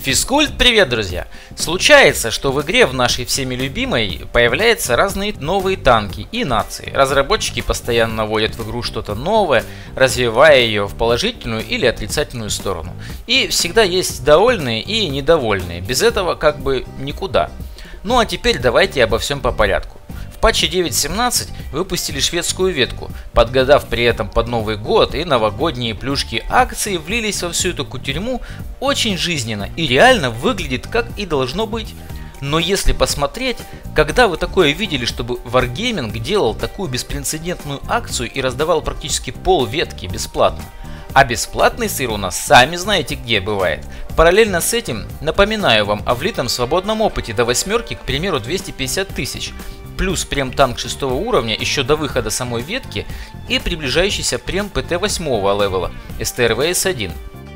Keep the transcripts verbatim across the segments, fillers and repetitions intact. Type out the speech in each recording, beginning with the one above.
Физкульт, привет, друзья! Случается, что в игре в нашей всеми любимой появляются разные новые танки и нации. Разработчики постоянно вводят в игру что-то новое, развивая ее в положительную или отрицательную сторону. И всегда есть довольные и недовольные, без этого как бы никуда. Ну а теперь давайте обо всем по порядку. В патче девять точка семнадцать выпустили шведскую ветку, подгадав при этом под Новый год, и новогодние плюшки акции влились во всю эту кутерьму очень жизненно и реально выглядит как и должно быть. Но если посмотреть, когда вы такое видели, чтобы Wargaming делал такую беспрецедентную акцию и раздавал практически пол ветки бесплатно? А бесплатный сыр у нас сами знаете где бывает. Параллельно с этим напоминаю вам о влитом свободном опыте до восьмерки, к примеру, двести пятьдесят тысяч. Плюс прем-танк шестого уровня еще до выхода самой ветки и приближающийся прем ПТ восьмого левела эс тэ эр вэ эс один.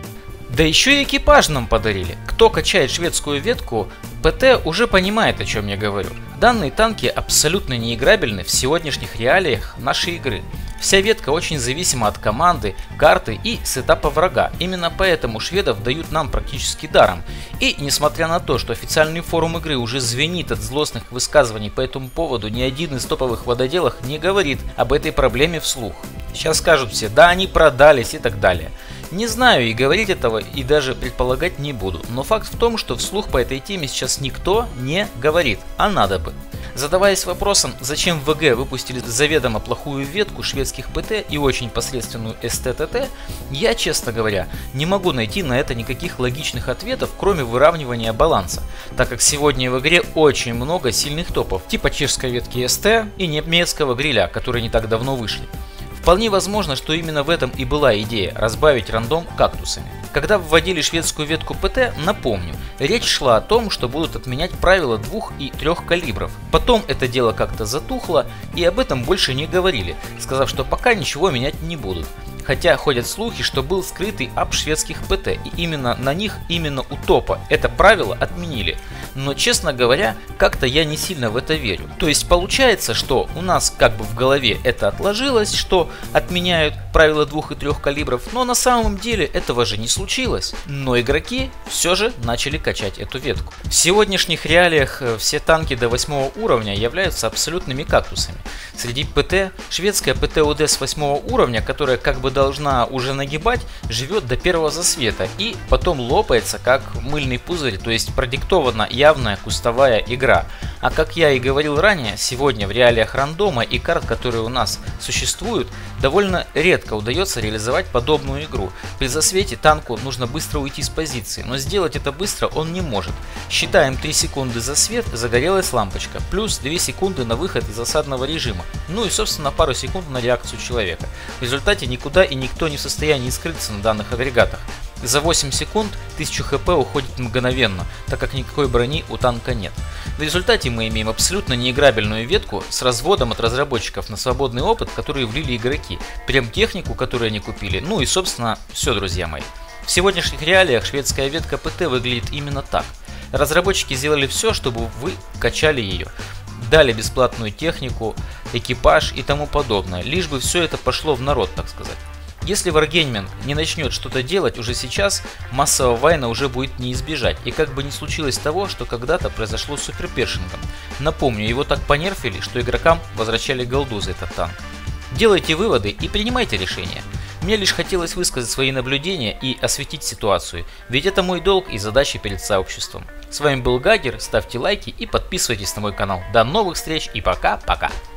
Да еще и экипаж нам подарили. Кто качает шведскую ветку, ПТ уже понимает, о чем я говорю. Данные танки абсолютно неиграбельны в сегодняшних реалиях нашей игры. Вся ветка очень зависима от команды, карты и сетапа врага. Именно поэтому шведов дают нам практически даром. И несмотря на то, что официальный форум игры уже звенит от злостных высказываний по этому поводу, ни один из топовых вододелов не говорит об этой проблеме вслух. Сейчас скажут все, да они продались и так далее. Не знаю и говорить этого и даже предполагать не буду, но факт в том, что вслух по этой теме сейчас никто не говорит, а надо бы. Задаваясь вопросом, зачем в ВГ выпустили заведомо плохую ветку шведских ПТ и очень посредственную эс тэ тэ тэ, я, честно говоря, не могу найти на это никаких логичных ответов, кроме выравнивания баланса, так как сегодня в игре очень много сильных топов, типа чешской ветки СТ и немецкого гриля, которые не так давно вышли. Вполне возможно, что именно в этом и была идея – разбавить рандом кактусами. Когда вводили шведскую ветку ПТ, напомню, речь шла о том, что будут отменять правила двух и трех калибров. Потом это дело как-то затухло и об этом больше не говорили, сказав, что пока ничего менять не будут. Хотя ходят слухи, что был скрытый ап шведских ПТ, и именно на них, именно у топа, это правило отменили. Но, честно говоря, как-то я не сильно в это верю. То есть получается, что у нас как бы в голове это отложилось, что отменяют правила двух и трех калибров, но на самом деле этого же не случилось. Но игроки все же начали качать эту ветку. В сегодняшних реалиях все танки до восьмого уровня являются абсолютными кактусами. Среди ПТ, шведская ПТ о дэ с восьмого уровня, которая как бы должна уже нагибать, живет до первого засвета и потом лопается как мыльный пузырь, то есть продиктована явная кустовая игра. А как я и говорил ранее, сегодня в реалиях рандома и карт, которые у нас существуют, довольно редко удается реализовать подобную игру. При засвете танку нужно быстро уйти с позиции, но сделать это быстро он не может. Считаем три секунды засвет, загорелась лампочка, плюс две секунды на выход из осадного режима, ну и собственно пару секунд на реакцию человека. В результате никуда и никто не в состоянии скрыться на данных агрегатах. За восемь секунд тысяча хп уходит мгновенно, так как никакой брони у танка нет. В результате мы имеем абсолютно неиграбельную ветку с разводом от разработчиков на свободный опыт, который влили игроки, прям технику, которую они купили, ну и собственно все, друзья мои. В сегодняшних реалиях шведская ветка ПТ выглядит именно так. Разработчики сделали все, чтобы вы качали ее. Дали бесплатную технику, экипаж и тому подобное, лишь бы все это пошло в народ, так сказать. Если Wargaming не начнет что-то делать уже сейчас, массового вайна уже будет не избежать, и как бы не случилось того, что когда-то произошло с суперпершингом. Напомню, его так понерфили, что игрокам возвращали голду за этот танк. Делайте выводы и принимайте решения. Мне лишь хотелось высказать свои наблюдения и осветить ситуацию, ведь это мой долг и задача перед сообществом. С вами был Гагер, ставьте лайки и подписывайтесь на мой канал. До новых встреч и пока-пока.